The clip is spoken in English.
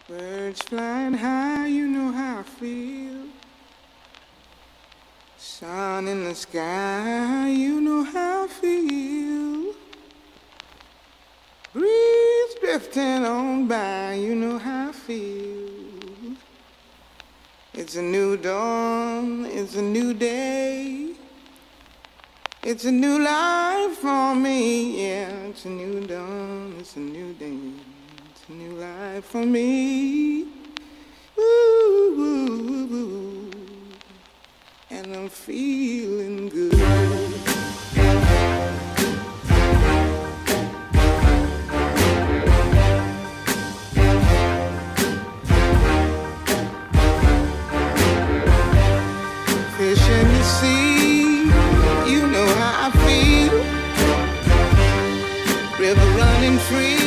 Birds flying high, you know how I feel. Sun in the sky, you know how I feel. Breeze drifting on by, you know how I feel. It's a new dawn, it's a new day. It's a new life for me, yeah. It's a new dawn, it's a new day. It's a new life for me. Ooh, ooh, ooh. And I'm feeling good. Fish in the sea, you know how I feel. River running free.